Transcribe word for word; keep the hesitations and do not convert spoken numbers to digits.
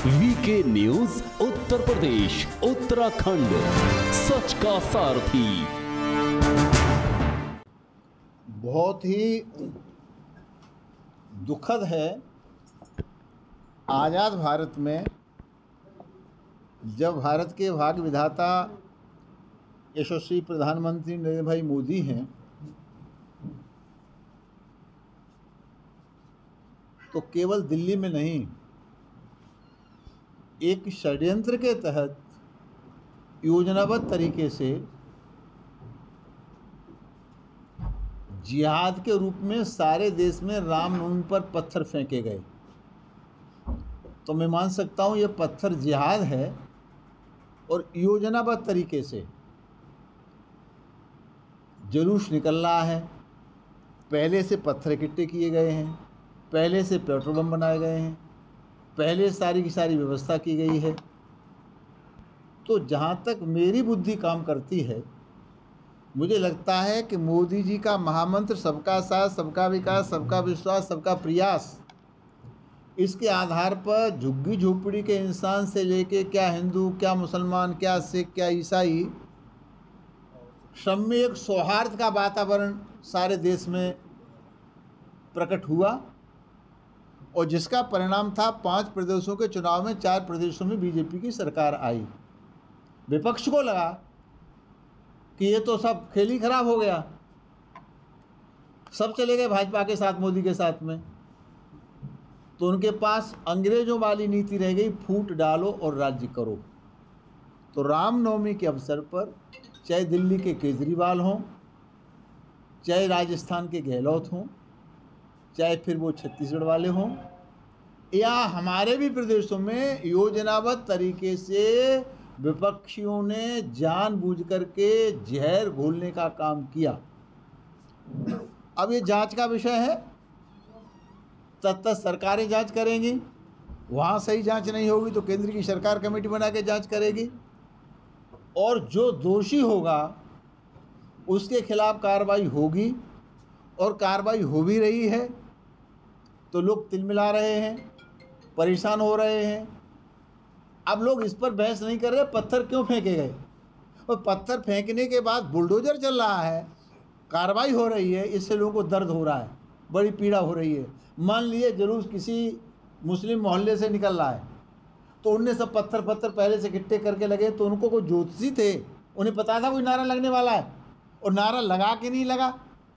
VK news Uttar Pradesh Uttarakhand, सच का सारथी। बहुत ही दुखद है, आज़ाद भारत में जब भारत के भाग्य विधाता यशस्वी प्रधानमंत्री नरेंद्र भाई मोदी हैं, तो केवल दिल्ली में नहीं, एक षड्यंत्र के तहत योजनाबद्ध तरीके से जिहाद के रूप में सारे देश में रामनवमी पर पत्थर फेंके गए। तो मैं मान सकता हूँ ये पत्थर जिहाद है और योजनाबद्ध तरीके से जुलूस निकल रहा है। पहले से पत्थर इकट्ठे किए गए हैं, पहले से पेट्रोल बम बनाए गए हैं, पहले सारी की सारी व्यवस्था की गई है। तो जहाँ तक मेरी बुद्धि काम करती है, मुझे लगता है कि मोदी जी का महामंत्र सबका साथ, सबका विकास, सबका विश्वास, सबका प्रयास, इसके आधार पर झुग्गी झोपड़ी के इंसान से लेके क्या हिंदू, क्या मुसलमान, क्या सिख, क्या ईसाई, सब में एक सौहार्द का वातावरण सारे देश में प्रकट हुआ और जिसका परिणाम था पांच प्रदेशों के चुनाव में चार प्रदेशों में बीजेपी की सरकार आई। विपक्ष को लगा कि ये तो सब खेल ही खराब हो गया, सब चले गए भाजपा के साथ, मोदी के साथ में। तो उनके पास अंग्रेजों वाली नीति रह गई, फूट डालो और राज्य करो। तो रामनवमी के अवसर पर चाहे दिल्ली के केजरीवाल हों, चाहे राजस्थान के गहलोत हों, चाहे फिर वो छत्तीसगढ़ वाले हों, या हमारे भी प्रदेशों में योजनाबद्ध तरीके से विपक्षियों ने जानबूझ करके जहर घोलने का काम किया। अब ये जांच का विषय है, तब तक सरकारें जांच करेंगी, वहाँ सही जांच नहीं होगी तो केंद्र की सरकार कमेटी बना के जांच करेगी और जो दोषी होगा उसके खिलाफ कार्रवाई होगी और कार्रवाई हो भी रही है। तो लोग तिलमिला रहे हैं, परेशान हो रहे हैं। अब लोग इस पर बहस नहीं कर रहे पत्थर क्यों फेंके गए, और पत्थर फेंकने के बाद बुलडोजर चल रहा है, कार्रवाई हो रही है, इससे लोगों को दर्द हो रहा है, बड़ी पीड़ा हो रही है। मान लीजिए जुलूस किसी मुस्लिम मोहल्ले से निकल रहा है, तो उनने सब पत्थर पत्थर पहले से इकट्ठे करके लगे, तो उनको कोई ज्योतिषी थे, उन्हें पता था कोई नारा लगने वाला है, और नारा लगा के नहीं लगा,